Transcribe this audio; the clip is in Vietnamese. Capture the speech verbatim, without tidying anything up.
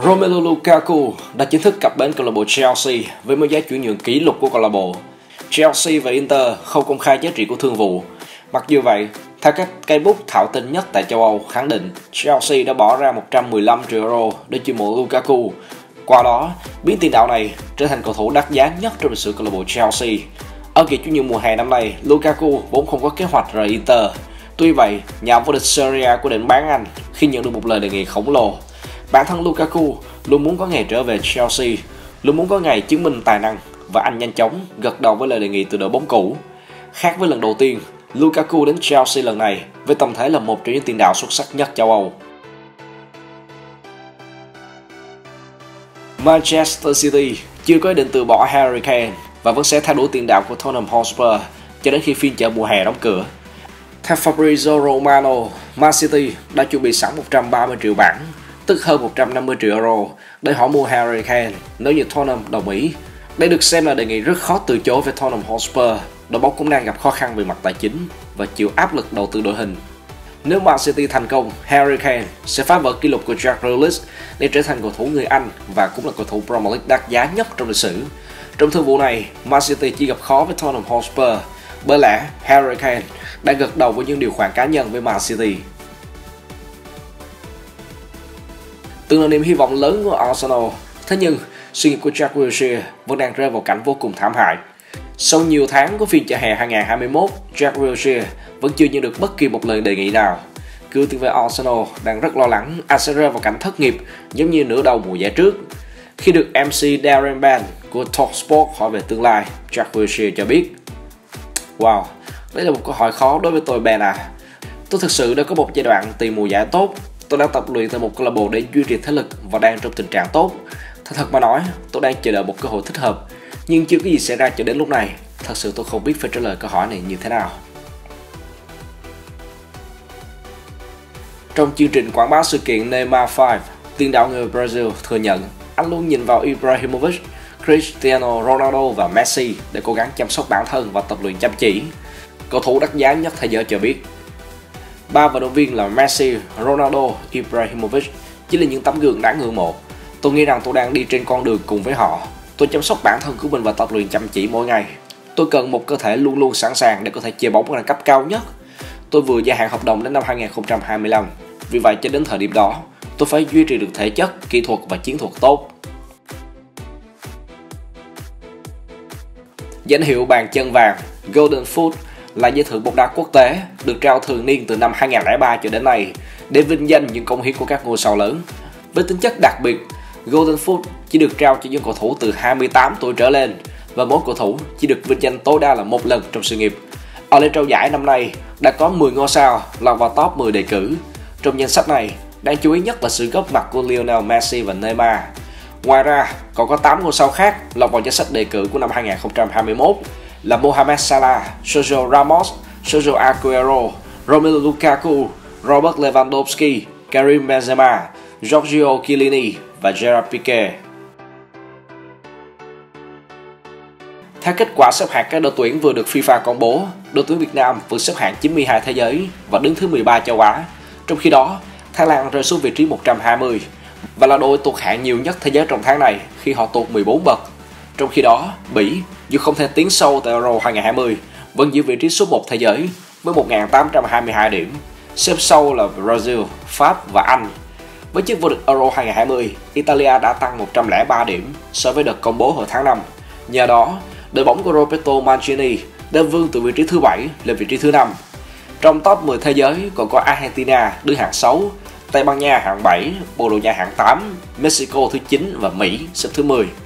Romelu Lukaku đã chính thức cập bến câu lạc bộ Chelsea với mức giá chuyển nhượng kỷ lục của câu lạc bộ. Chelsea và Inter không công khai giá trị của thương vụ. Mặc dù vậy, theo các cây bút thạo tin nhất tại châu Âu khẳng định Chelsea đã bỏ ra một trăm mười lăm triệu euro để chiêu mộ Lukaku. Qua đó, biến tiền đạo này trở thành cầu thủ đắt giá nhất trong lịch sử câu lạc bộ Chelsea. Ở kỳ chuyển nhượng mùa hè năm nay, Lukaku vốn không có kế hoạch rời Inter. Tuy vậy, nhà vô địch Serie A quyết định bán anh khi nhận được một lời đề nghị khổng lồ. Bản thân Lukaku luôn muốn có ngày trở về Chelsea, luôn muốn có ngày chứng minh tài năng và anh nhanh chóng gật đầu với lời đề nghị từ đội bóng cũ. Khác với lần đầu tiên, Lukaku đến Chelsea lần này với tâm thế là một trong những tiền đạo xuất sắc nhất châu Âu. Manchester City chưa có ý định từ bỏ Harry Kane và vẫn sẽ theo đuổi tiền đạo của Tottenham Hotspur cho đến khi phiên chợ mùa hè đóng cửa. Theo Fabrizio Romano, Man City đã chuẩn bị sẵn một trăm ba mươi triệu bảng, tức hơn một trăm năm mươi triệu euro, để họ mua Harry Kane nếu như Tottenham đồng ý. Đây được xem là đề nghị rất khó từ chối với Tottenham Hotspur. Đội bóng cũng đang gặp khó khăn về mặt tài chính và chịu áp lực đầu tư đội hình. Nếu Man City thành công, Harry Kane sẽ phá vỡ kỷ lục của Jack Grealish để trở thành cầu thủ người Anh và cũng là cầu thủ Premier League đắt giá nhất trong lịch sử. Trong thương vụ này, Man City chỉ gặp khó với Tottenham Hotspur, bởi lẽ Harry Kane đã gật đầu với những điều khoản cá nhân với Man City. Từng là niềm hy vọng lớn của Arsenal, thế nhưng sự nghiệp của Jack Wilshere vẫn đang rơi vào cảnh vô cùng thảm hại. Sau nhiều tháng của phiên chợ hè hai không hai mốt, Jack Wilshere vẫn chưa nhận được bất kỳ một lời đề nghị nào. Cựu tiền vệ Arsenal đang rất lo lắng anh sẽ rơi vào cảnh thất nghiệp giống như nửa đầu mùa giải trước. Khi được em xê Darren Band của Talksport hỏi về tương lai, Jack Wilshere cho biết: "Wow, đây là một câu hỏi khó đối với tôi, Ben à. Tôi thực sự đã có một giai đoạn tìm mùa giải tốt. Tôi đang tập luyện tại một câu lạc bộ để duy trì thế lực và đang trong tình trạng tốt. Thật thật mà nói, tôi đang chờ đợi một cơ hội thích hợp. Nhưng chưa có gì xảy ra cho đến lúc này. Thật sự tôi không biết phải trả lời câu hỏi này như thế nào." Trong chương trình quảng bá sự kiện Neymar năm, tiền đạo người Brazil thừa nhận anh luôn nhìn vào Ibrahimovic, Cristiano Ronaldo và Messi để cố gắng chăm sóc bản thân và tập luyện chăm chỉ. Cầu thủ đắt giá nhất thế giới cho biết: "Ba vận động viên là Messi, Ronaldo, Ibrahimovic chỉ là những tấm gương đáng ngưỡng mộ. Tôi nghĩ rằng tôi đang đi trên con đường cùng với họ. Tôi chăm sóc bản thân của mình và tập luyện chăm chỉ mỗi ngày. Tôi cần một cơ thể luôn luôn sẵn sàng để có thể chơi bóng ở đẳng cấp cao nhất. Tôi vừa gia hạn hợp đồng đến năm hai không hai lăm. Vì vậy cho đến thời điểm đó, tôi phải duy trì được thể chất, kỹ thuật và chiến thuật tốt." Danh hiệu bàn chân vàng Golden Foot là giải thưởng bóng đá quốc tế được trao thường niên từ năm hai không không ba cho đến nay để vinh danh những công hiến của các ngôi sao lớn. Với tính chất đặc biệt, Golden Foot chỉ được trao cho những cầu thủ từ hai mươi tám tuổi trở lên và mỗi cầu thủ chỉ được vinh danh tối đa là một lần trong sự nghiệp. Ở lễ trao giải năm nay đã có mười ngôi sao lọt vào top mười đề cử. Trong danh sách này, đáng chú ý nhất là sự góp mặt của Lionel Messi và Neymar. Ngoài ra, còn có tám ngôi sao khác lọt vào danh sách đề cử của năm hai không hai mốt là Mohamed Salah, Sergio Ramos, Sergio Aguero, Romelu Lukaku, Robert Lewandowski, Karim Benzema, Giorgio Chiellini và Gerard Piqué. Theo kết quả xếp hạng các đội tuyển vừa được FIFA công bố, đội tuyển Việt Nam vượt xếp hạng chín mươi hai thế giới và đứng thứ mười ba châu Á. Trong khi đó, Thái Lan rơi xuống vị trí một trăm hai mươi và là đội tụt hạng nhiều nhất thế giới trong tháng này khi họ tụt mười bốn bậc. Trong khi đó, Bỉ, dù không thể tiến sâu tại Euro hai không hai không, vẫn giữ vị trí số một thế giới với một nghìn tám trăm hai mươi hai điểm. Xếp sau là Brazil, Pháp và Anh. Với chức vô địch Euro hai không hai không, Italia đã tăng một trăm lẻ ba điểm so với đợt công bố hồi tháng năm. Nhờ đó, đội bóng của Roberto Mancini đã vươn từ vị trí thứ bảy lên vị trí thứ năm. Trong top mười thế giới còn có Argentina đứng hạng sáu, Tây Ban Nha hạng bảy, Bồ Đào Nha hạng tám, Mexico thứ chín và Mỹ xếp thứ mười.